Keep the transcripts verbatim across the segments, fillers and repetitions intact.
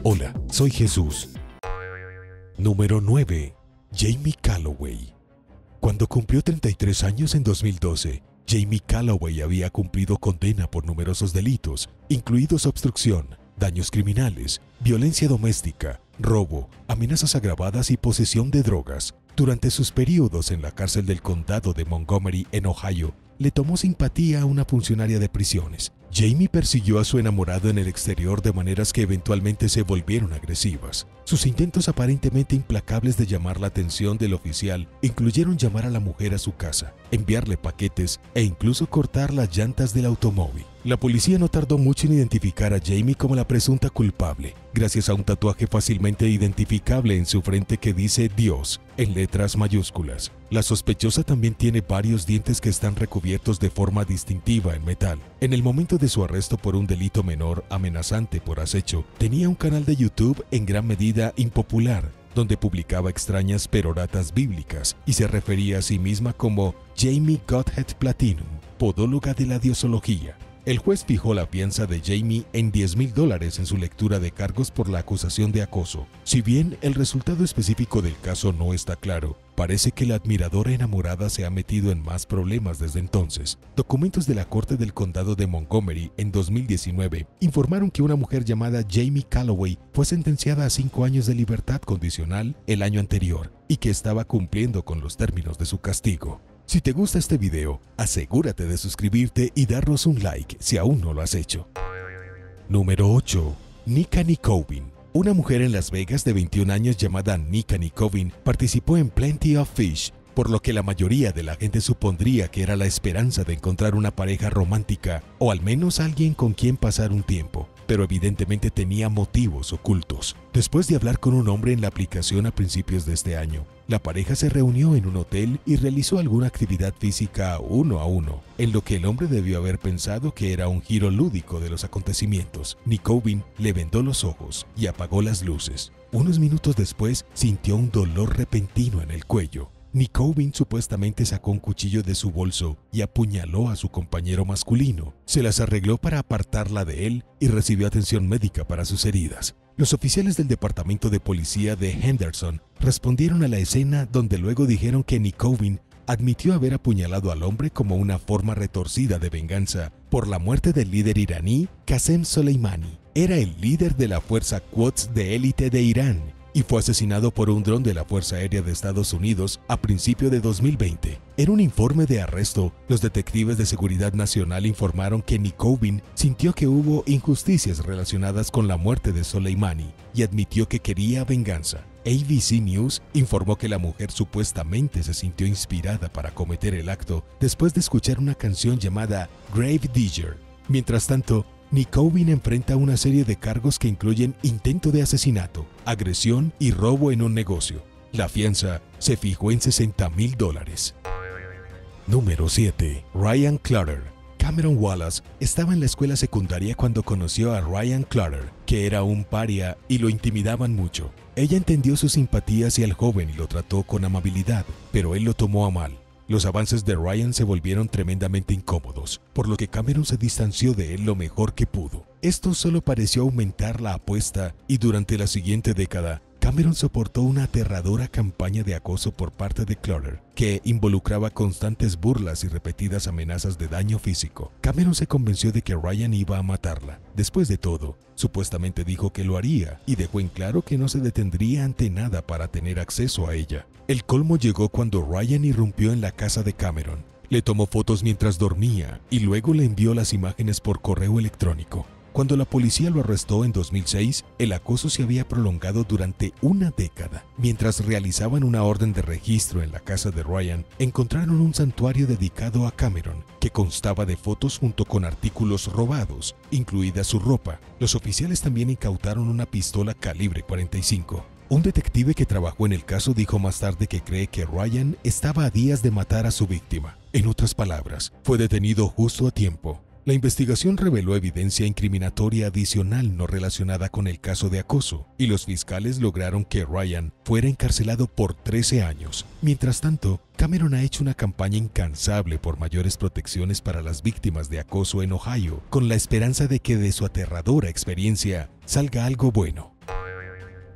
Hola, soy Jesús. Número nueve. Jamie Calloway. Cuando cumplió treinta y tres años en dos mil doce, Jamie Calloway había cumplido condena por numerosos delitos, incluidos obstrucción, daños criminales, violencia doméstica, robo, amenazas agravadas y posesión de drogas. Durante sus periodos en la cárcel del condado de Montgomery, en Ohio, le tomó simpatía a una funcionaria de prisiones. Jamie persiguió a su enamorado en el exterior de maneras que eventualmente se volvieron agresivas. Sus intentos aparentemente implacables de llamar la atención del oficial incluyeron llamar a la mujer a su casa, enviarle paquetes e incluso cortar las llantas del automóvil. La policía no tardó mucho en identificar a Jamie como la presunta culpable, gracias a un tatuaje fácilmente identificable en su frente que dice Dios en letras mayúsculas. La sospechosa también tiene varios dientes que están recubiertos de forma distintiva en metal. En el momento de su arresto por un delito menor amenazante por acecho, tenía un canal de YouTube en gran medida impopular, donde publicaba extrañas peroratas bíblicas y se refería a sí misma como Jamie Godhead Platinum, podóloga de la diosología. El juez fijó la fianza de Jamie en diez mil dólares en su lectura de cargos por la acusación de acoso. Si bien el resultado específico del caso no está claro, parece que la admiradora enamorada se ha metido en más problemas desde entonces. Documentos de la Corte del Condado de Montgomery en dos mil diecinueve informaron que una mujer llamada Jamie Calloway fue sentenciada a cinco años de libertad condicional el año anterior y que estaba cumpliendo con los términos de su castigo. Si te gusta este video, asegúrate de suscribirte y darnos un like si aún no lo has hecho. Número ocho. Nika Nicovin. Una mujer en Las Vegas de veintiún años llamada Nika Nicovin participó en Plenty of Fish, por lo que la mayoría de la gente supondría que era la esperanza de encontrar una pareja romántica o al menos alguien con quien pasar un tiempo, pero evidentemente tenía motivos ocultos. Después de hablar con un hombre en la aplicación a principios de este año, la pareja se reunió en un hotel y realizó alguna actividad física uno a uno, en lo que el hombre debió haber pensado que era un giro lúdico de los acontecimientos. Nicovin le vendó los ojos y apagó las luces. Unos minutos después sintió un dolor repentino en el cuello. Nicovin supuestamente sacó un cuchillo de su bolso y apuñaló a su compañero masculino. Se las arregló para apartarla de él y recibió atención médica para sus heridas. Los oficiales del departamento de policía de Henderson respondieron a la escena, donde luego dijeron que Nicovin admitió haber apuñalado al hombre como una forma retorcida de venganza por la muerte del líder iraní Qasem Soleimani. Era el líder de la fuerza Quds de élite de Irán y fue asesinado por un dron de la Fuerza Aérea de Estados Unidos a principios de dos mil veinte. En un informe de arresto, los detectives de Seguridad Nacional informaron que Nicovin sintió que hubo injusticias relacionadas con la muerte de Soleimani y admitió que quería venganza. A B C News informó que la mujer supuestamente se sintió inspirada para cometer el acto después de escuchar una canción llamada Grave Digger. Mientras tanto, Nicovin enfrenta una serie de cargos que incluyen intento de asesinato, agresión y robo en un negocio. La fianza se fijó en sesenta mil dólares. Número siete. Ryan Clutter. Cameron Wallace estaba en la escuela secundaria cuando conoció a Ryan Clutter, que era un paria y lo intimidaban mucho. Ella entendió sus simpatías y al joven y lo trató con amabilidad, pero él lo tomó a mal. Los avances de Ryan se volvieron tremendamente incómodos, por lo que Cameron se distanció de él lo mejor que pudo. Esto solo pareció aumentar la apuesta y durante la siguiente década, Cameron soportó una aterradora campaña de acoso por parte de Clutter, que involucraba constantes burlas y repetidas amenazas de daño físico. Cameron se convenció de que Ryan iba a matarla. Después de todo, supuestamente dijo que lo haría y dejó en claro que no se detendría ante nada para tener acceso a ella. El colmo llegó cuando Ryan irrumpió en la casa de Cameron. Le tomó fotos mientras dormía y luego le envió las imágenes por correo electrónico. Cuando la policía lo arrestó en dos mil seis, el acoso se había prolongado durante una década. Mientras realizaban una orden de registro en la casa de Ryan, encontraron un santuario dedicado a Cameron, que constaba de fotos junto con artículos robados, incluida su ropa. Los oficiales también incautaron una pistola calibre cuarenta y cinco. Un detective que trabajó en el caso dijo más tarde que cree que Ryan estaba a días de matar a su víctima. En otras palabras, fue detenido justo a tiempo. La investigación reveló evidencia incriminatoria adicional no relacionada con el caso de acoso, y los fiscales lograron que Ryan fuera encarcelado por trece años. Mientras tanto, Cameron ha hecho una campaña incansable por mayores protecciones para las víctimas de acoso en Ohio, con la esperanza de que de su aterradora experiencia salga algo bueno.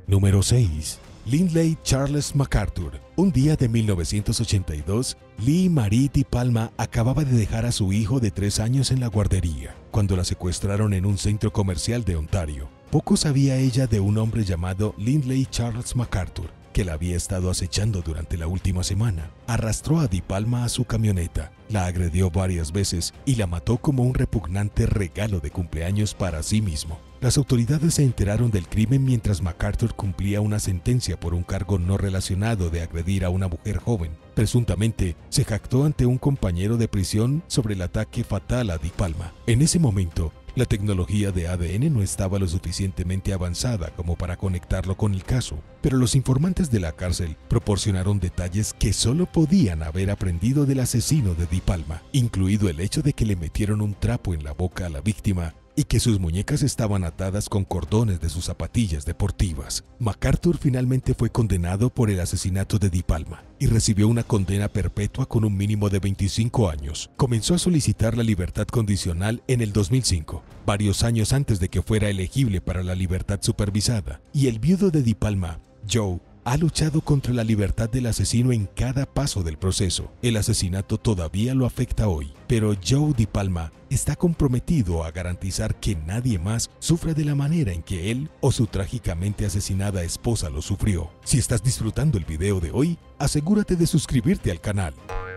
Número seis. Lindley Charles MacArthur. Un día de mil novecientos ochenta y dos, Lee Marie DiPalma acababa de dejar a su hijo de tres años en la guardería, cuando la secuestraron en un centro comercial de Ontario. Poco sabía ella de un hombre llamado Lindley Charles MacArthur, que la había estado acechando durante la última semana. Arrastró a DiPalma a su camioneta, la agredió varias veces y la mató como un repugnante regalo de cumpleaños para sí mismo. Las autoridades se enteraron del crimen mientras MacArthur cumplía una sentencia por un cargo no relacionado de agredir a una mujer joven. Presuntamente, se jactó ante un compañero de prisión sobre el ataque fatal a DiPalma. En ese momento, la tecnología de A D N no estaba lo suficientemente avanzada como para conectarlo con el caso, pero los informantes de la cárcel proporcionaron detalles que solo podían haber aprendido del asesino de DiPalma, incluido el hecho de que le metieron un trapo en la boca a la víctima y que sus muñecas estaban atadas con cordones de sus zapatillas deportivas. MacArthur finalmente fue condenado por el asesinato de DiPalma y recibió una condena perpetua con un mínimo de veinticinco años. Comenzó a solicitar la libertad condicional en el dos mil cinco, varios años antes de que fuera elegible para la libertad supervisada, y el viudo de DiPalma, Joe, ha luchado contra la libertad del asesino en cada paso del proceso. El asesinato todavía lo afecta hoy, pero Joe DiPalma está comprometido a garantizar que nadie más sufra de la manera en que él o su trágicamente asesinada esposa lo sufrió. Si estás disfrutando el video de hoy, asegúrate de suscribirte al canal.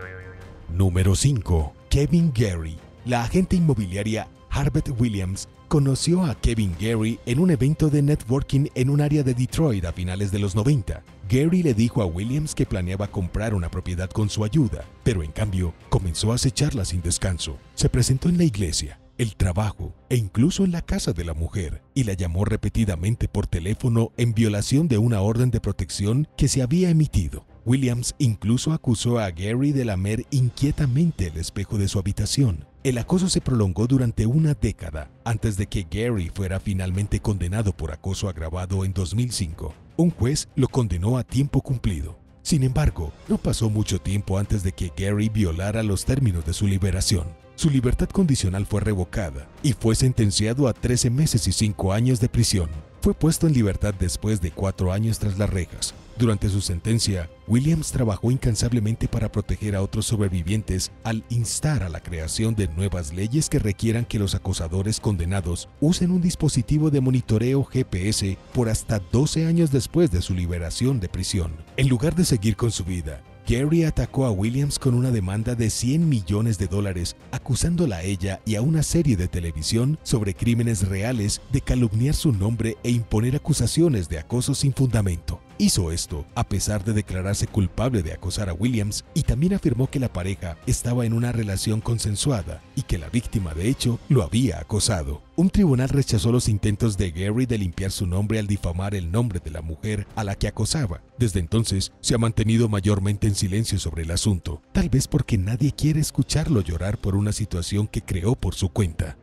Número cinco. Kevin Gary. La agente inmobiliaria Harvette Williams conoció a Kevin Gary en un evento de networking en un área de Detroit a finales de los noventa. Gary le dijo a Williams que planeaba comprar una propiedad con su ayuda, pero en cambio comenzó a acecharla sin descanso. Se presentó en la iglesia, el trabajo e incluso en la casa de la mujer, y la llamó repetidamente por teléfono en violación de una orden de protección que se había emitido. Williams incluso acusó a Gary de lamer inquietamente el espejo de su habitación. El acoso se prolongó durante una década antes de que Gary fuera finalmente condenado por acoso agravado en dos mil cinco. Un juez lo condenó a tiempo cumplido. Sin embargo, no pasó mucho tiempo antes de que Gary violara los términos de su liberación. Su libertad condicional fue revocada y fue sentenciado a trece meses y cinco años de prisión. Fue puesto en libertad después de cuatro años tras las rejas. Durante su sentencia, Williams trabajó incansablemente para proteger a otros sobrevivientes al instar a la creación de nuevas leyes que requieran que los acosadores condenados usen un dispositivo de monitoreo G P S por hasta doce años después de su liberación de prisión. En lugar de seguir con su vida, Gary atacó a Williams con una demanda de cien millones de dólares, acusándola a ella y a una serie de televisión sobre crímenes reales de calumniar su nombre e imponer acusaciones de acoso sin fundamento. Hizo esto a pesar de declararse culpable de acosar a Williams, y también afirmó que la pareja estaba en una relación consensuada y que la víctima de hecho lo había acosado. Un tribunal rechazó los intentos de Gary de limpiar su nombre al difamar el nombre de la mujer a la que acosaba. Desde entonces se ha mantenido mayormente en silencio sobre el asunto, tal vez porque nadie quiere escucharlo llorar por una situación que creó por su cuenta.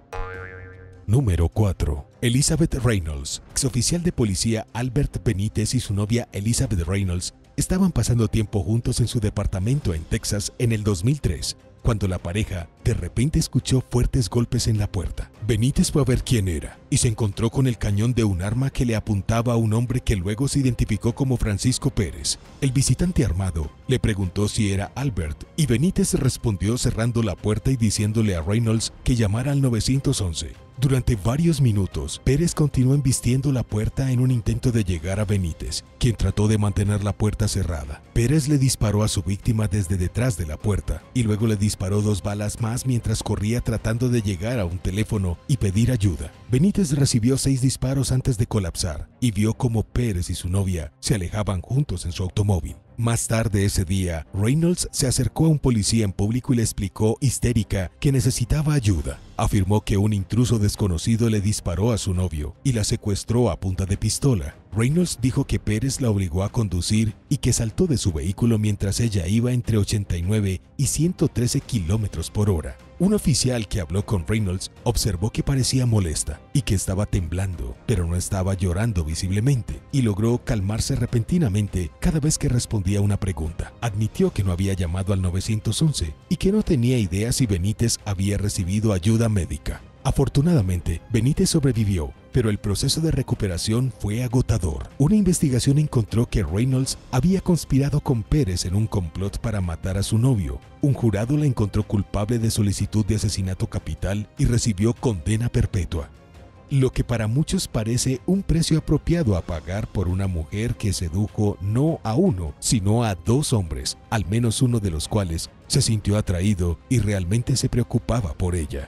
Número cuatro. Elizabeth Reynolds. Exoficial de policía Albert Benítez y su novia Elizabeth Reynolds estaban pasando tiempo juntos en su departamento en Texas en el dos mil tres, cuando la pareja de repente escuchó fuertes golpes en la puerta. Benítez fue a ver quién era y se encontró con el cañón de un arma que le apuntaba a un hombre que luego se identificó como Francisco Pérez. El visitante armado le preguntó si era Albert y Benítez respondió cerrando la puerta y diciéndole a Reynolds que llamara al nueve once. Durante varios minutos, Pérez continuó embistiendo la puerta en un intento de llegar a Benítez, quien trató de mantener la puerta cerrada. Pérez le disparó a su víctima desde detrás de la puerta y luego le disparó dos balas más mientras corría tratando de llegar a un teléfono y pedir ayuda. Benítez recibió seis disparos antes de colapsar y vio cómo Pérez y su novia se alejaban juntos en su automóvil. Más tarde ese día, Reynolds se acercó a un policía en público y le explicó, histérica, que necesitaba ayuda. Afirmó que un intruso desconocido le disparó a su novio y la secuestró a punta de pistola. Reynolds dijo que Pérez la obligó a conducir y que saltó de su vehículo mientras ella iba entre ochenta y nueve y ciento trece kilómetros por hora. Un oficial que habló con Reynolds observó que parecía molesta y que estaba temblando, pero no estaba llorando visiblemente, y logró calmarse repentinamente cada vez que respondía a una pregunta. Admitió que no había llamado al nueve once y que no tenía idea si Benítez había recibido ayuda médica. Afortunadamente, Benítez sobrevivió pero el proceso de recuperación fue agotador. Una investigación encontró que Reynolds había conspirado con Pérez en un complot para matar a su novio. Un jurado la encontró culpable de solicitud de asesinato capital y recibió condena perpetua. Lo que para muchos parece un precio apropiado a pagar por una mujer que sedujo no a uno, sino a dos hombres, al menos uno de los cuales se sintió atraído y realmente se preocupaba por ella.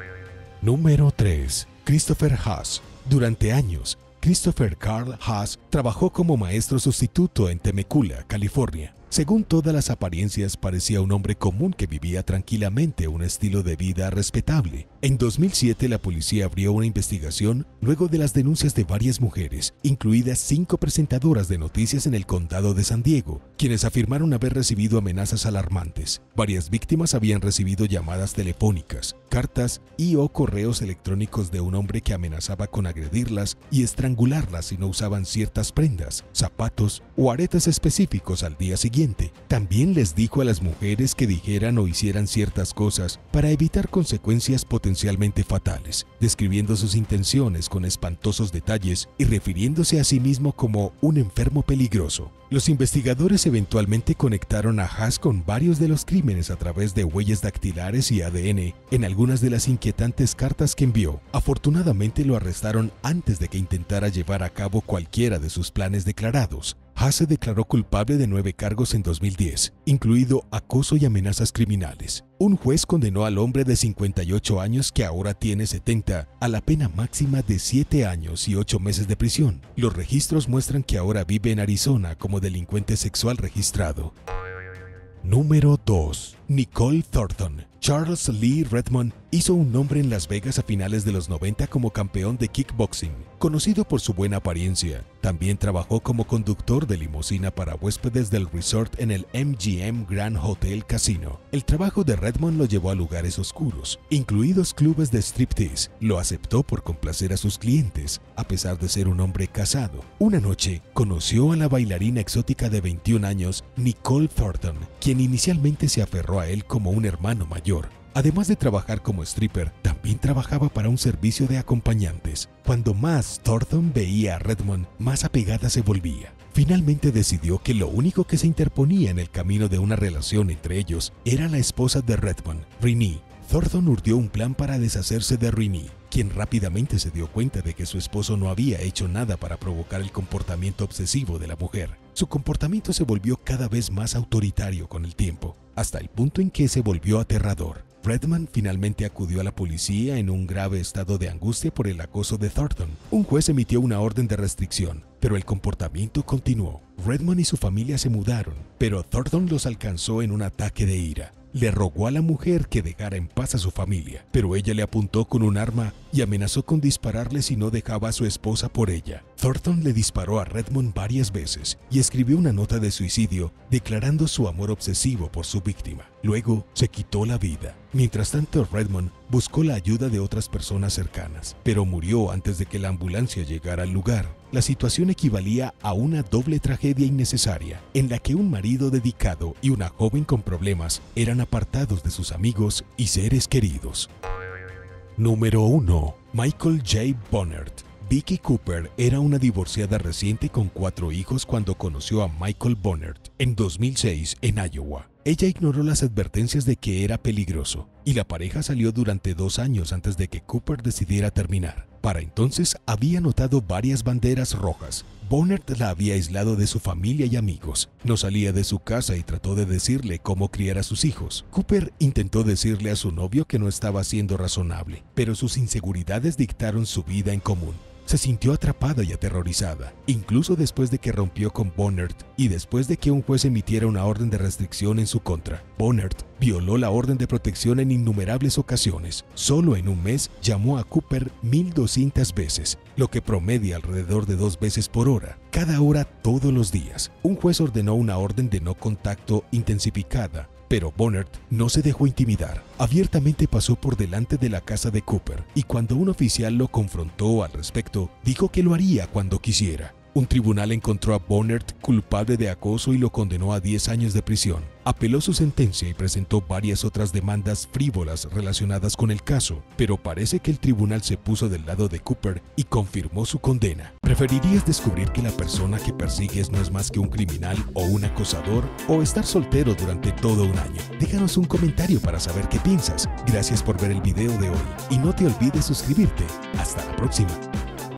Número tres. Christopher Haas. Durante años, Christopher Carl Haas trabajó como maestro sustituto en Temecula, California. Según todas las apariencias, parecía un hombre común que vivía tranquilamente un estilo de vida respetable. En dos mil siete, la policía abrió una investigación luego de las denuncias de varias mujeres, incluidas cinco presentadoras de noticias en el condado de San Diego, quienes afirmaron haber recibido amenazas alarmantes. Varias víctimas habían recibido llamadas telefónicas, cartas y o correos electrónicos de un hombre que amenazaba con agredirlas y estrangularlas si no usaban ciertas prendas, zapatos o aretes específicos al día siguiente. También les dijo a las mujeres que dijeran o hicieran ciertas cosas para evitar consecuencias potencialmente fatales, describiendo sus intenciones con espantosos detalles y refiriéndose a sí mismo como un enfermo peligroso. Los investigadores eventualmente conectaron a Haas con varios de los crímenes a través de huellas dactilares y A D N en algunas de las inquietantes cartas que envió. Afortunadamente lo arrestaron antes de que intentara llevar a cabo cualquiera de sus planes declarados. Haas se declaró culpable de nueve cargos en dos mil diez, incluido acoso y amenazas criminales. Un juez condenó al hombre de cincuenta y ocho años, que ahora tiene setenta, a la pena máxima de siete años y ocho meses de prisión. Los registros muestran que ahora vive en Arizona como delincuente sexual registrado. Número dos. Nicole Thornton. Charles Lee Redmond hizo un nombre en Las Vegas a finales de los noventa como campeón de kickboxing. Conocido por su buena apariencia, también trabajó como conductor de limusina para huéspedes del resort en el M G M Grand Hotel Casino. El trabajo de Redmond lo llevó a lugares oscuros, incluidos clubes de striptease. Lo aceptó por complacer a sus clientes, a pesar de ser un hombre casado. Una noche, conoció a la bailarina exótica de veintiún años, Nicole Thornton, quien inicialmente se aferró a él como un hermano mayor. Además de trabajar como stripper, también trabajaba para un servicio de acompañantes. Cuando más Thornton veía a Redmond, más apegada se volvía. Finalmente decidió que lo único que se interponía en el camino de una relación entre ellos era la esposa de Redmond, Renee. Thornton urdió un plan para deshacerse de Renee, quien rápidamente se dio cuenta de que su esposo no había hecho nada para provocar el comportamiento obsesivo de la mujer. Su comportamiento se volvió cada vez más autoritario con el tiempo, hasta el punto en que se volvió aterrador. Redmond finalmente acudió a la policía en un grave estado de angustia por el acoso de Thornton. Un juez emitió una orden de restricción, pero el comportamiento continuó. Redmond y su familia se mudaron, pero Thornton los alcanzó en un ataque de ira. Le rogó a la mujer que dejara en paz a su familia, pero ella le apuntó con un arma y amenazó con dispararle si no dejaba a su esposa por ella. Thornton le disparó a Redmond varias veces y escribió una nota de suicidio declarando su amor obsesivo por su víctima. Luego se quitó la vida. Mientras tanto, Redmond buscó la ayuda de otras personas cercanas, pero murió antes de que la ambulancia llegara al lugar. La situación equivalía a una doble tragedia innecesaria, en la que un marido dedicado y una joven con problemas eran apartados de sus amigos y seres queridos. Número uno. Michael J. Bonnert. Vicky Cooper era una divorciada reciente con cuatro hijos cuando conoció a Michael Bonnert en dos mil seis en Iowa. Ella ignoró las advertencias de que era peligroso y la pareja salió durante dos años antes de que Cooper decidiera terminar. Para entonces había notado varias banderas rojas. Bonnert la había aislado de su familia y amigos. No salía de su casa y trató de decirle cómo criar a sus hijos. Cooper intentó decirle a su novio que no estaba siendo razonable, pero sus inseguridades dictaron su vida en común. Se sintió atrapada y aterrorizada, incluso después de que rompió con Bonnert y después de que un juez emitiera una orden de restricción en su contra. Bonnert violó la orden de protección en innumerables ocasiones. Solo en un mes llamó a Cooper mil doscientas veces, lo que promedia alrededor de dos veces por hora, cada hora todos los días. Un juez ordenó una orden de no contacto intensificada, pero Bonnert no se dejó intimidar. Abiertamente pasó por delante de la casa de Cooper y cuando un oficial lo confrontó al respecto, dijo que lo haría cuando quisiera. Un tribunal encontró a Bonnert culpable de acoso y lo condenó a diez años de prisión. Apeló su sentencia y presentó varias otras demandas frívolas relacionadas con el caso, pero parece que el tribunal se puso del lado de Cooper y confirmó su condena. ¿Preferirías descubrir que la persona que persigues no es más que un criminal o un acosador, o estar soltero durante todo un año? Déjanos un comentario para saber qué piensas. Gracias por ver el video de hoy y no te olvides suscribirte. Hasta la próxima.